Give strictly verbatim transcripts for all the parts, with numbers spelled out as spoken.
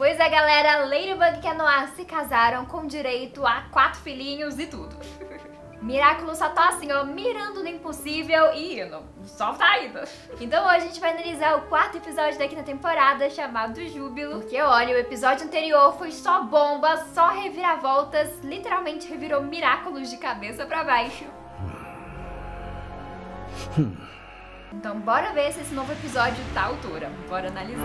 Pois é, galera, Ladybug e Noah se casaram com direito a quatro filhinhos e tudo. Miraculous só tá assim, ó, mirando no impossível e indo. Só tá indo. Então hoje a gente vai analisar o quarto episódio da quinta temporada, chamado Júbilo. Porque, olha, o episódio anterior foi só bomba, só reviravoltas. Literalmente revirou Miraculous de cabeça pra baixo. Então bora ver se esse novo episódio tá à altura. Bora analisar.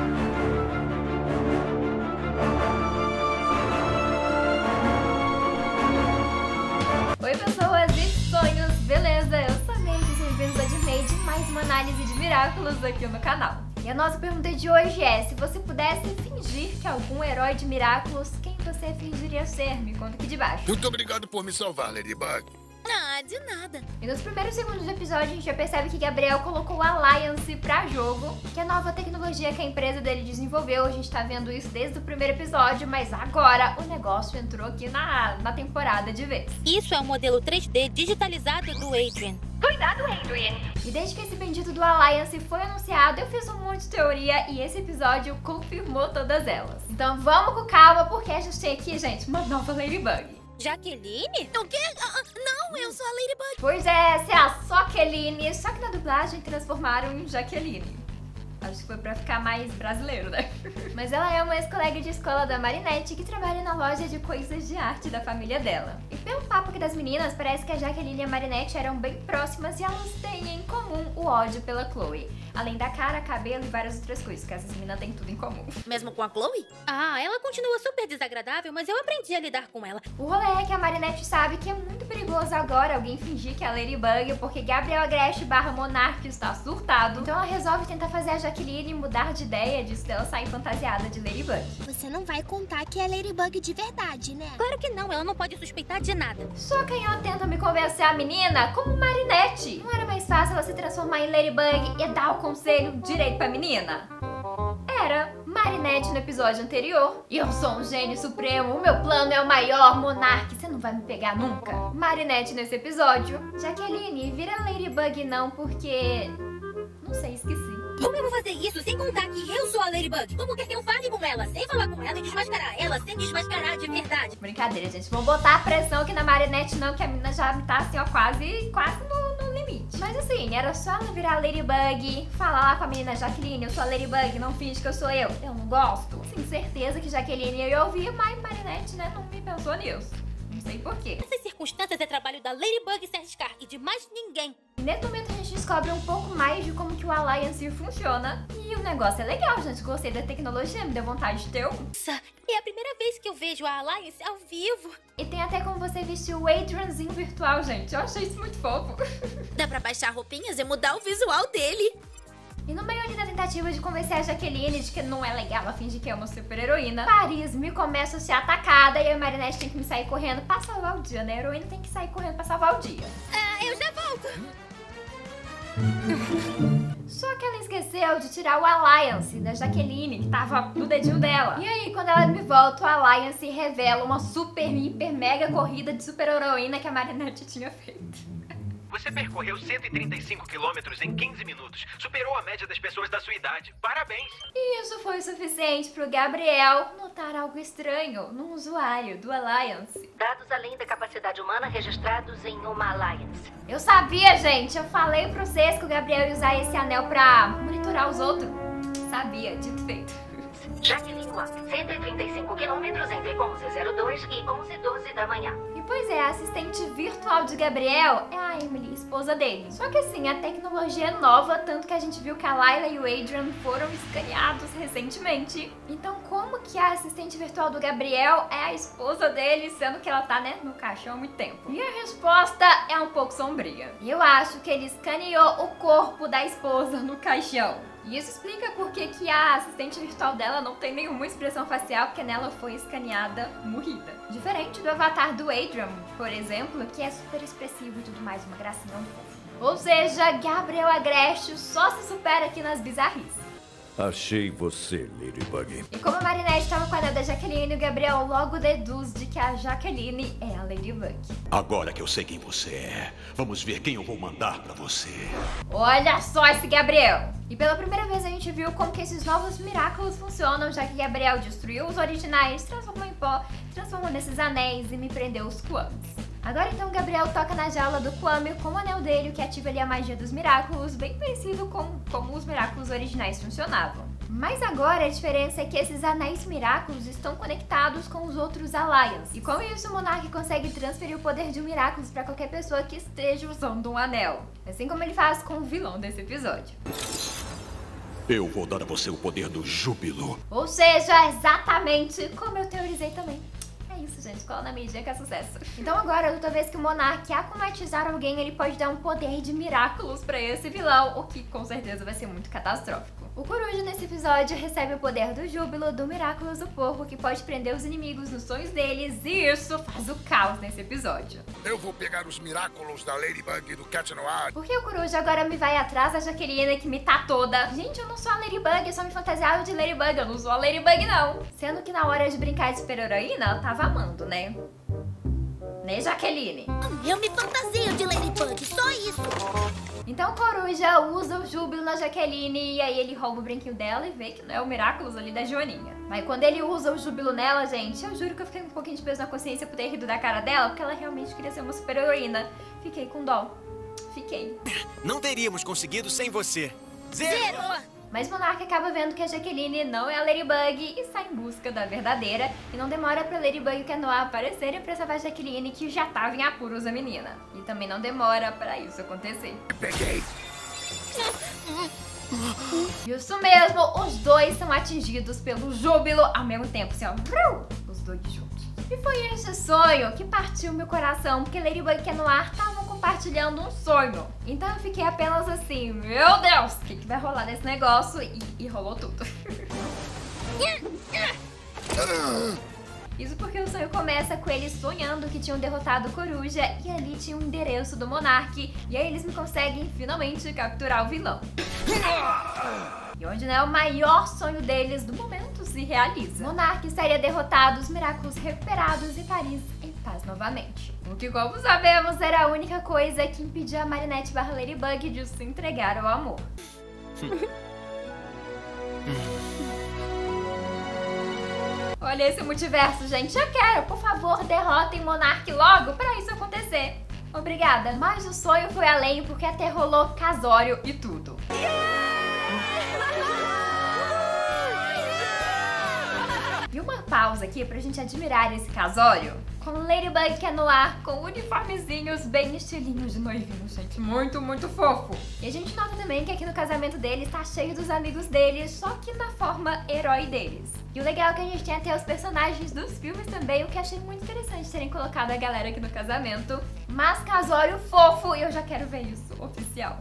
Oi pessoas e sonhos, beleza? Eu sou a May, sejam bem-vindos a Disney de mais uma análise de Miraculous aqui no canal. E a nossa pergunta de hoje é, se você pudesse fingir que algum herói de Miraculous, quem você fingiria ser? Me conta aqui de baixo. Muito obrigado por me salvar, Ladybug. Ah, de nada. E nos primeiros segundos do episódio a gente já percebe que Gabriel colocou o Alliance pra jogo, que é a nova tecnologia que a empresa dele desenvolveu. A gente tá vendo isso desde o primeiro episódio, mas agora o negócio entrou aqui na, na temporada de vez. Isso é um modelo três D digitalizado do Adrien. Cuidado, Adrien! E desde que esse bendito do Alliance foi anunciado, eu fiz um monte de teoria e esse episódio confirmou todas elas. Então vamos com calma, porque a gente tem aqui, gente, uma nova Ladybug. Jaqueline? O quê? Ah, não, eu sou a Ladybug. Pois é, essa é a Soqueline, só que na dublagem transformaram em Jaqueline. Acho que foi pra ficar mais brasileiro, né? Mas ela é uma ex-colega de escola da Marinette que trabalha na loja de coisas de arte da família dela. E pelo papo aqui das meninas, parece que a Jaqueline e a Marinette eram bem próximas e elas têm em comum o ódio pela Chloe. Além da cara, cabelo e várias outras coisas, que essas meninas têm tudo em comum. Mesmo com a Chloe? Ah, ela continua super desagradável, mas eu aprendi a lidar com ela. O rolê é que a Marinette sabe que é muito perigoso agora alguém fingir que é a Ladybug, porque Gabriel Agreste barra Monarch está surtado. Então ela resolve tentar fazer a Jaqueline mudar de ideia disso dela sair fantasiada de Ladybug. Você não vai contar que é Ladybug de verdade, né? Claro que não, ela não pode suspeitar de nada. Só quem eu tenta me convencer a menina como Marinette. Não era mais fácil ela se transformar em Ladybug e dar o conselho direito pra menina? Era Marinette no episódio anterior. E eu sou um gênio supremo, o meu plano é o maior, Monarch, você não vai me pegar nunca. Marinette nesse episódio. Jaqueline, vira Ladybug não, porque... não sei, esqueci. Como eu vou fazer isso sem contar que eu sou a Ladybug? Como quer que eu fale com ela, sem falar com ela e desmascarar ela, sem desmascarar de verdade? Brincadeira, gente. Vamos botar a pressão aqui na Marinette não, que a menina já tá assim, ó, quase, quase no, no limite. Mas assim, era só ela virar Ladybug, falar lá com a menina Jaqueline, eu sou a Ladybug, não finge que eu sou eu. Eu não gosto. Sim, certeza que Jaqueline ia ouvir, mas Marinette, né, não me pensou nisso. Não sei porquê. Nessas circunstâncias é trabalho da Ladybug se arriscar e de mais ninguém. E nesse momento a gente descobre um pouco mais de como que o Alliance funciona. E o negócio é legal, gente. Gostei da tecnologia, me deu vontade de ter um. Nossa, é a primeira vez que eu vejo a Alliance ao vivo. E tem até como você vestir o Adrianzinho virtual, gente. Eu achei isso muito fofo. Dá pra baixar roupinhas e mudar o visual dele. E no meio ali da tentativa de convencer a Jaqueline de que não é legal ela fingir que é uma super heroína, Paris me começa a ser atacada e a Marinette tem que me sair correndo pra salvar o dia, né? A heroína tem que sair correndo pra salvar o dia. Ah, eu já volto. Só que ela esqueceu de tirar o Alliance da Jaqueline, que tava no dedinho dela. E aí, quando ela me volta, o Alliance revela uma super, hiper, mega corrida de super heroína que a Marinette tinha feito. Você percorreu cento e trinta e cinco quilômetros em quinze minutos. Superou a média das pessoas da sua idade. Parabéns! E isso foi o suficiente pro Gabriel notar algo estranho no usuário do Alliance. Dados além da capacidade humana registrados em uma Alliance. Eu sabia, gente! Eu falei pra vocês que o Gabriel ia usar esse anel pra monitorar os outros. Sabia, dito feito. Jaqueline Wang, cento e trinta e cinco quilômetros entre onze e zero dois e onze e doze da manhã. E pois é, a assistente virtual de Gabriel é a Emily, esposa dele. Só que assim, a tecnologia é nova, tanto que a gente viu que a Layla e o Adrien foram escaneados recentemente. Então como que a assistente virtual do Gabriel é a esposa dele, sendo que ela tá, né, no caixão há muito tempo? E a resposta é um pouco sombria. E eu acho que ele escaneou o corpo da esposa no caixão. E isso explica por que que a assistente virtual dela não tem nenhuma expressão facial, porque nela foi escaneada morrida. Diferente do avatar do Adrien, por exemplo, que é super expressivo e tudo mais, uma gracinha, um fofo. Ou seja, Gabriel Agreste só se supera aqui nas bizarrices. Achei você, Ladybug. E como a Marinette estava com a anel da Jaqueline, o Gabriel logo deduz de que a Jaqueline é a Ladybug. Agora que eu sei quem você é, vamos ver quem eu vou mandar pra você. Olha só esse Gabriel! E pela primeira vez a gente viu como que esses novos Miraculous funcionam, já que Gabriel destruiu os originais, transformou em pó, transformou nesses anéis e me prendeu os Kwamis. Agora então Gabriel toca na jaula do Kwami com o anel dele, que ativa ali a magia dos Miraculous, bem parecido com como os Miraculous originais funcionavam. Mas agora a diferença é que esses anéis Miraculous estão conectados com os outros Alliance. E com isso o Monark consegue transferir o poder de um Miraculous para qualquer pessoa que esteja usando um anel. Assim como ele faz com o vilão desse episódio. Eu vou dar a você o poder do Júbilo. Ou seja, exatamente como eu teorizei também. É isso, gente. Cola na mídia que é sucesso. Então agora, toda vez que o Monark acumatizar alguém, ele pode dar um poder de Miraculous pra esse vilão, o que com certeza vai ser muito catastrófico. O Coruja, nesse episódio, recebe o poder do Júbilo, do Miraculous do Porco, que pode prender os inimigos nos sonhos deles, e isso faz o caos nesse episódio. Eu vou pegar os Miraculous da Ladybug e do Cat Noir. Porque o Coruja agora me vai atrás da Jaqueline, que me tá toda. Gente, eu não sou a Ladybug, eu só me fantasiava de Ladybug, eu não sou a Ladybug, não. Sendo que na hora de brincar de super-heroína, ela tava amando, né? Né, Jaqueline? Eu me fantasio de Ladybug, só isso. Então o Coruja usa o Júbilo na Jaqueline e aí ele rouba o brinquinho dela e vê que não é o Miraculous ali da Joaninha. Mas quando ele usa o Júbilo nela, gente, eu juro que eu fiquei com um pouquinho de peso na consciência por ter rido da cara dela, porque ela realmente queria ser uma super-heroína. Fiquei com dó. Fiquei. Não teríamos conseguido sem você. Zero! Zero! Mas Monark acaba vendo que a Jaqueline não é a Ladybug e sai em busca da verdadeira. E não demora pra Ladybug e o Cat Noir aparecerem pra salvar a Jaqueline, que já tava em apuros a menina. E também não demora pra isso acontecer. Peguei. Isso mesmo, os dois são atingidos pelo Júbilo ao mesmo tempo, assim ó, os dois juntos. E foi esse sonho que partiu meu coração, porque Ladybug e Cat Noir estavam compartilhando um sonho. Então eu fiquei apenas assim, meu Deus, o que, que vai rolar nesse negócio? E, e rolou tudo. Isso porque o sonho começa com eles sonhando que tinham derrotado o Coruja e ali tinha um endereço do Monark. E aí eles me conseguem finalmente capturar o vilão. E onde, né, o maior sonho deles do momento se realiza. Monark estaria derrotado, os Miraculous recuperados e Paris em paz novamente. O que, como sabemos, era a única coisa que impedia a Marinette barra Ladybug de se entregar ao amor. Olha esse multiverso, gente. Eu quero, por favor, derrotem Monark logo para isso acontecer. Obrigada. Mas o sonho foi além porque até rolou casório e tudo. E uma pausa aqui pra gente admirar esse casório com Ladybug e Cat Noir com uniformezinhos bem estilinhos de noivinho, gente. Muito, muito fofo. E a gente nota também que aqui no casamento deles tá cheio dos amigos deles, só que na forma herói deles. E o legal é que a gente tem até os personagens dos filmes também, o que achei muito interessante terem colocado a galera aqui no casamento. Mas casório fofo, e eu já quero ver isso oficial.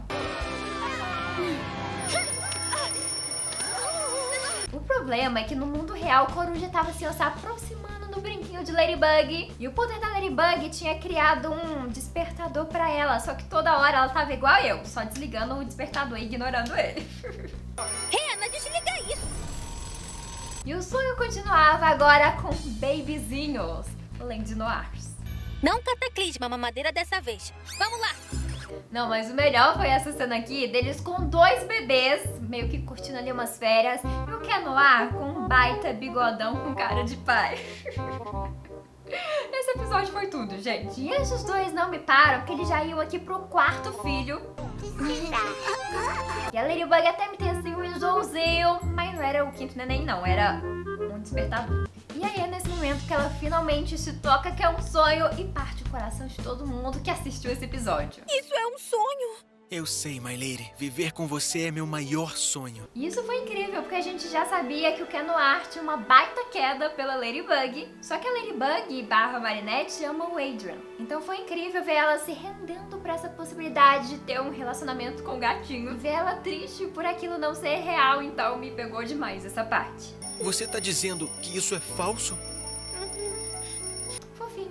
O problema é que no mundo real o Coruja tava assim, ó, se aproximando do brinquinho de Ladybug. E o poder da Ladybug tinha criado um despertador pra ela. Só que toda hora ela tava igual eu, só desligando o despertador e ignorando ele. Rena, desliga isso! E o sonho continuava agora com babyzinhos, Lady Noirs. Não cataclisma a mamadeira dessa vez. Vamos lá! Não, mas o melhor foi essa cena aqui deles com dois bebês, meio que curtindo ali umas férias, e o Cat Noir com um baita bigodão com cara de pai. Esse episódio foi tudo, gente. E esses dois não me param, porque eles já iam aqui pro quarto filho. E a Ladybug até me tem assim um enjoozinho, mas não era o quinto neném não, era um despertador. E aí é nesse momento que ela finalmente se toca que é um sonho e parte o coração de todo mundo que assistiu esse episódio. Isso é um sonho! Eu sei, My Lady. Viver com você é meu maior sonho. E isso foi incrível, porque a gente já sabia que o Cat Noir tinha uma baita queda pela Ladybug. Só que a Ladybug barra Marinette ama o Adrian. Então foi incrível ver ela se rendendo pra essa possibilidade de ter um relacionamento com o gatinho. Ver ela triste por aquilo não ser real, então me pegou demais essa parte. Você tá dizendo que isso é falso? Fofinho,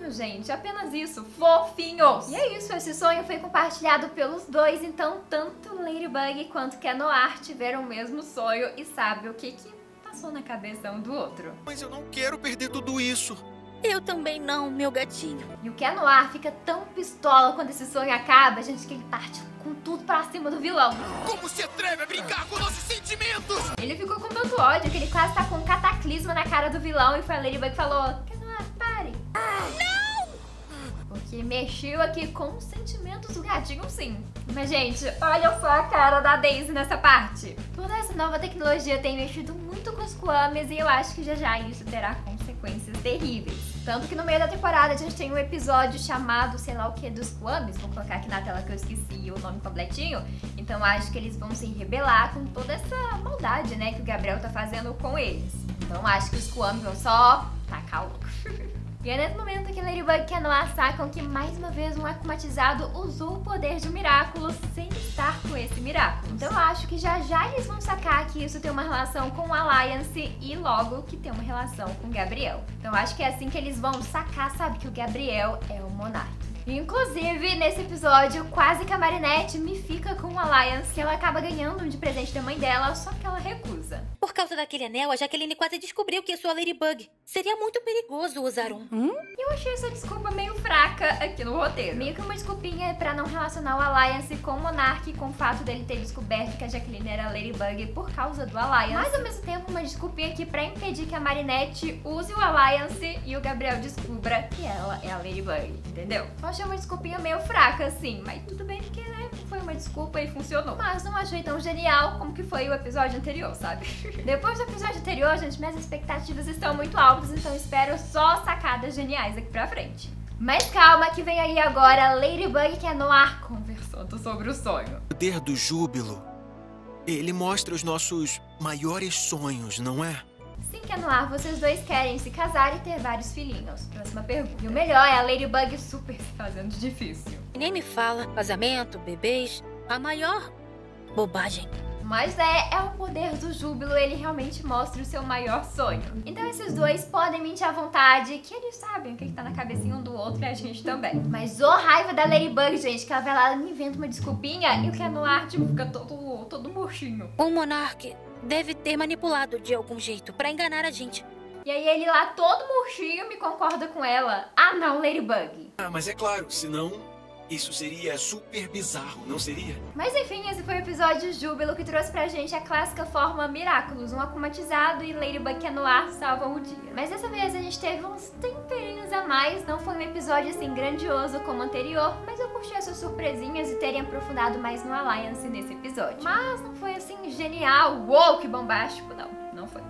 fofinhos, gente. Apenas isso, fofinhos. E é isso, esse sonho foi compartilhado pelos dois, então tanto Ladybug quanto Cat Noir tiveram o mesmo sonho e sabe o que que passou na cabeça um do outro. Mas eu não quero perder tudo isso. Eu também não, meu gatinho. E o Cat Noir fica tão pistola quando esse sonho acaba, gente, que ele parte com tudo pra cima do vilão. Como se atreve a brincar com nossos sentimentos? Ele ficou com tanto ódio que ele quase tá com um cataclisma na cara do vilão e foi a Ladybug que falou: Cat Noir, pare. Ah, não! Porque mexeu aqui com os sentimentos do gatinho, sim. Mas, gente, olha só a cara da Daisy nessa parte. Toda essa nova tecnologia tem mexido muito com os Kwamis e eu acho que já já isso terá consequências terríveis. Tanto que no meio da temporada a gente tem um episódio chamado, sei lá o que, dos Kwamis. Vou colocar aqui na tela que eu esqueci o nome completinho. Então acho que eles vão se rebelar com toda essa maldade, né, que o Gabriel tá fazendo com eles. Então acho que os Kwamis vão só tacar o louco. E é nesse momento que Ladybug e Cat Noir sacam que mais uma vez um akumatizado usou o poder de um Miraculous sem estar com esse Miraculous. Então eu acho que já já eles vão sacar que isso tem uma relação com o Alliance e logo que tem uma relação com o Gabriel. Então eu acho que é assim que eles vão sacar, sabe, que o Gabriel é o Monark. Inclusive, nesse episódio, quase que a Marinette me fica com o Alliance, que ela acaba ganhando de presente da mãe dela, só que ela recusa. Por causa daquele anel, a Jaqueline quase descobriu que eu sou a Ladybug. Seria muito perigoso usar um. Hum? Eu achei essa desculpa meio fraca aqui no roteiro. Meio que uma desculpinha pra não relacionar o Alliance com o Monark, com o fato dele ter descoberto que a Jaqueline era a Ladybug por causa do Alliance. Mas ao mesmo tempo, uma desculpinha aqui pra impedir que a Marinette use o Alliance e o Gabriel descubra que ela é a Ladybug, entendeu? Eu achei uma desculpinha meio fraca, assim, mas tudo bem porque, né, foi uma desculpa e funcionou. Mas não achei tão genial como que foi o episódio anterior, sabe? Depois do episódio anterior, gente, minhas expectativas estão muito altas, então espero só sacadas geniais aqui pra frente. Mas calma, que vem aí agora Ladybug e Cat Noir conversando sobre o sonho. O poder do júbilo, ele mostra os nossos maiores sonhos, não é? Sim, Cat Noir, vocês dois querem se casar e ter vários filhinhos. Próxima pergunta. E o melhor é a Ladybug super se fazendo difícil. Nem me fala, casamento, bebês, a maior bobagem. Mas é, é o poder do júbilo, ele realmente mostra o seu maior sonho. Então esses dois podem mentir à vontade, que eles sabem o que, que tá na cabecinha um do outro e a gente também. Mas ô raiva da Ladybug, gente, que ela vai lá e me inventa uma desculpinha e o Cat Noir, tipo, fica todo, todo murchinho. O Monark deve ter manipulado de algum jeito pra enganar a gente. E aí ele lá todo murchinho me concorda com ela. Ah não, Ladybug. Ah, mas é claro, senão isso seria super bizarro, não seria? Mas enfim, esse foi o episódio Júbilo que trouxe pra gente a clássica forma Miraculous, um akumatizado e Ladybug e Cat Noir salvam o dia. Mas dessa vez a gente teve uns temperinhos a mais, não foi um episódio assim grandioso como o anterior, mas eu curti essas surpresinhas e terem aprofundado mais no Alliance nesse episódio. Mas não foi assim genial, uou, que bombástico, não, não foi.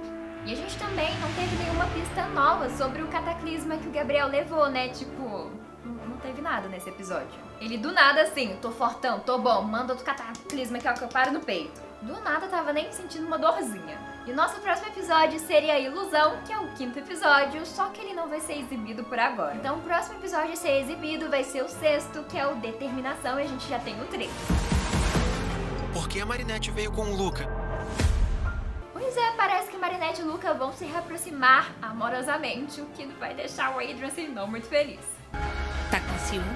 E a gente também não teve nenhuma pista nova sobre o cataclisma que o Gabriel levou, né, tipo... Não teve nada nesse episódio. Ele do nada assim, tô fortão, tô bom, manda outro cataclisma que é o que eu paro no peito. Do nada tava nem sentindo uma dorzinha. E o nosso próximo episódio seria a Ilusão, que é o quinto episódio, só que ele não vai ser exibido por agora. Então o próximo episódio a ser exibido vai ser o sexto, que é o Determinação, e a gente já tem o trailer. Por que a Marinette veio com o Luca? Pois é, parece que Marinette e Luca vão se reaproximar amorosamente, o que vai deixar o Adrian assim não muito feliz. Tá com ciúme?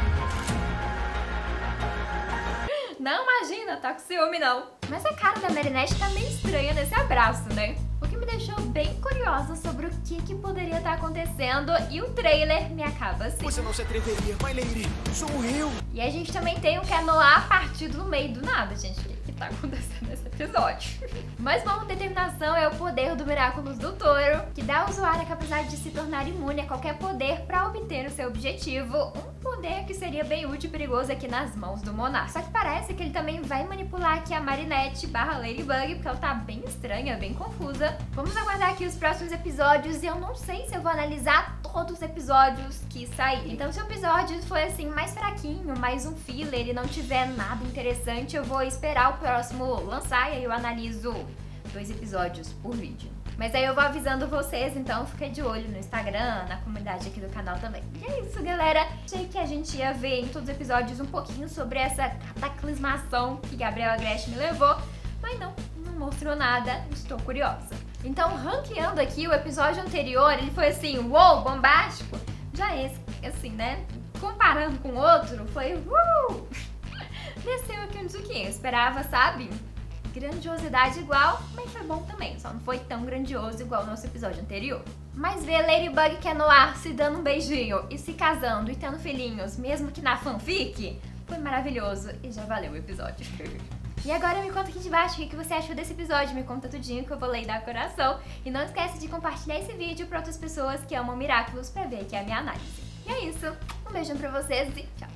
Não, imagina, tá com ciúme não. Mas a cara da Marinette tá meio estranha nesse abraço, né? O que me deixou bem curiosa sobre o que, que poderia estar acontecendo e o trailer me acaba assim. Você não se atreveria, My Lady, sou eu. E a gente também tem o Cat Noir partido no meio do nada, gente. O que, que tá acontecendo nesse episódio? Mas bom, Determinação é o poder do Miraculous do Touro, que dá ao usuário a capacidade de se tornar imune a qualquer poder para obter o seu objetivo. Um poder que seria bem útil e perigoso aqui nas mãos do Monark. Só que parece que ele também vai manipular aqui a Marinette barra Ladybug, porque ela tá bem estranha, bem confusa. Vamos aguardar aqui os próximos episódios e eu não sei se eu vou analisar todos os episódios que saírem. Então se o episódio foi assim mais fraquinho, mais um filler e não tiver nada interessante, eu vou esperar o próximo lançar e aí eu analiso dois episódios por vídeo. Mas aí eu vou avisando vocês, então fica de olho no Instagram, na comunidade aqui do canal também. E é isso, galera. Achei que a gente ia ver em todos os episódios um pouquinho sobre essa cataclismação que Gabriel Agreste me levou, mas não, não mostrou nada, estou curiosa. Então, ranqueando aqui, o episódio anterior, ele foi assim, uou, bombástico. Já esse, assim, né, comparando com o outro, foi uh! Desceu aqui um Tsuki, eu esperava, sabe? Grandiosidade igual, mas foi bom também, só não foi tão grandioso igual o nosso episódio anterior. Mas ver Ladybug e Cat se dando um beijinho e se casando e tendo filhinhos, mesmo que na fanfic, foi maravilhoso e já valeu o episódio. E agora me conta aqui de baixo o que você achou desse episódio, me conta tudinho que eu vou ler e dar coração. E não esquece de compartilhar esse vídeo para outras pessoas que amam Miraculous pra ver aqui a minha análise. E é isso, um beijão pra vocês e tchau!